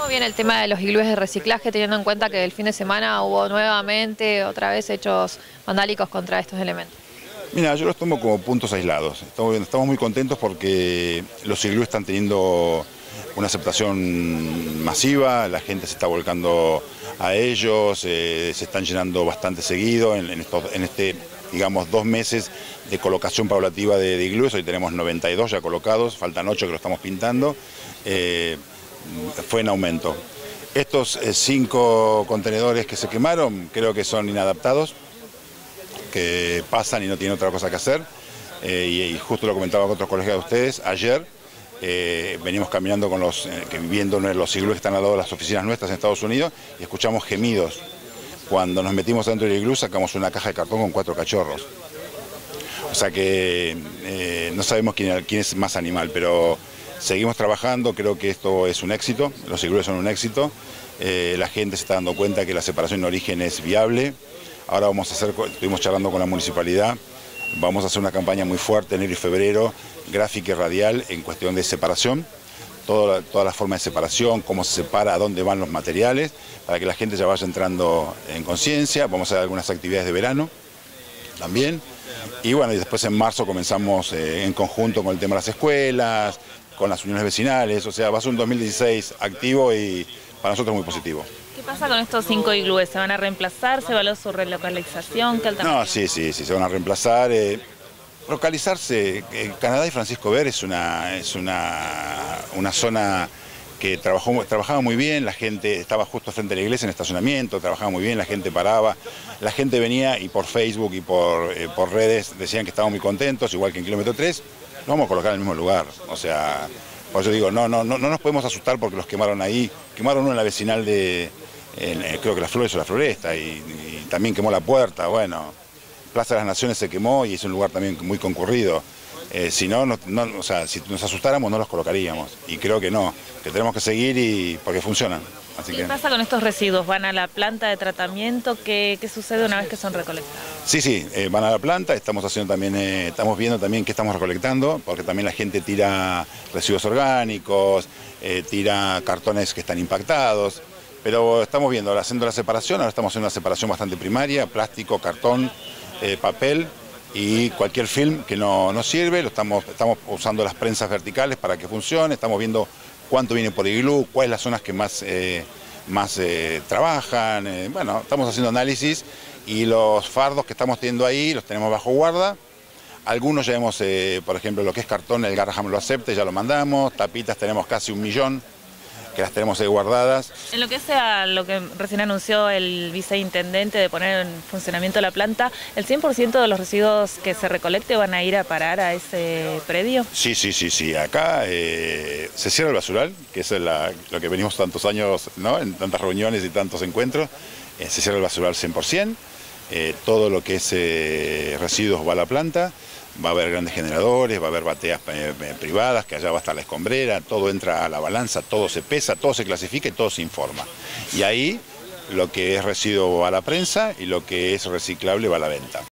viene el tema de los iglúes de reciclaje, teniendo en cuenta que el fin de semana hubo nuevamente, otra vez, hechos vandálicos contra estos elementos? Mira, yo los tomo como puntos aislados. Estamos muy contentos porque los iglúes están teniendo una aceptación masiva, la gente se está volcando a ellos, se están llenando bastante seguido en este, digamos, 2 meses de colocación paulativa de iglúes. Hoy tenemos 92 ya colocados, faltan 8 que lo estamos pintando. Fue en aumento. Estos 5 contenedores que se quemaron creo que son inadaptados, que pasan y no tienen otra cosa que hacer. Y justo lo comentaba con otros colegas de ustedes, ayer venimos caminando viendo los iglúes que están al lado de las oficinas nuestras en Estados Unidos y escuchamos gemidos. Cuando nos metimos dentro del iglú sacamos una caja de cartón con 4 cachorros. O sea que no sabemos quién es más animal, pero seguimos trabajando, creo que esto es un éxito, los iglúes son un éxito, la gente se está dando cuenta que la separación en origen es viable. Ahora estuvimos charlando con la municipalidad, vamos a hacer una campaña muy fuerte en enero y febrero, gráfica y radial en cuestión de separación, toda la forma de separación, cómo se separa, a dónde van los materiales, para que la gente ya vaya entrando en conciencia. Vamos a hacer algunas actividades de verano también. Y bueno, y después en marzo comenzamos en conjunto con el tema de las escuelas, con las uniones vecinales, o sea, va a ser un 2016 activo y para nosotros muy positivo. ¿Qué pasa con estos 5 iglúes? ¿Se van a reemplazar? ¿Se evalúa su relocalización? ¿Qué alternativa? No, sí, se van a reemplazar. Localizarse, Canadá y Francisco Ver es una zona que trabajaba muy bien, la gente estaba justo frente a la iglesia en estacionamiento, trabajaba muy bien, la gente paraba, la gente venía y por Facebook y por redes decían que estaban muy contentos, igual que en kilómetro 3, nos vamos a colocar en el mismo lugar. O sea, por eso digo, no nos podemos asustar porque los quemaron ahí, quemaron uno en la vecinal creo que Las Flores o La Floresta, y también quemó la puerta, bueno, Plaza de las Naciones se quemó y es un lugar también muy concurrido. Si o sea, si nos asustáramos no los colocaríamos, y creo que no, que tenemos que seguir porque funcionan. ¿Qué pasa con estos residuos? ¿Van a la planta de tratamiento? ¿Qué sucede una vez que son recolectados? Sí, van a la planta, estamos viendo también qué estamos recolectando, porque también la gente tira residuos orgánicos, tira cartones que están impactados, pero estamos viendo, haciendo la separación, ahora estamos haciendo una separación bastante primaria, plástico, cartón, papel y cualquier film que no nos sirve. Estamos usando las prensas verticales para que funcione, estamos viendo cuánto viene por iglú, cuáles las zonas que más trabajan. Bueno, estamos haciendo análisis y los fardos que estamos teniendo ahí los tenemos bajo guarda. Algunos ya hemos, por ejemplo, lo que es cartón, el Garraham lo acepta, ya lo mandamos. Tapitas tenemos casi 1 millón, que las tenemos ahí guardadas. En lo que sea lo que recién anunció el viceintendente de poner en funcionamiento la planta, ¿el 100% de los residuos que se recolecte van a ir a parar a ese predio? Sí. Acá se cierra el basural, que es lo que venimos tantos años, ¿no?, en tantas reuniones y tantos encuentros. Se cierra el basural 100%. Todo lo que es residuos va a la planta. Va a haber grandes generadores, va a haber bateas privadas, que allá va a estar la escombrera, todo entra a la balanza, todo se pesa, todo se clasifica y todo se informa. Y ahí lo que es residuo va a la prensa y lo que es reciclable va a la venta.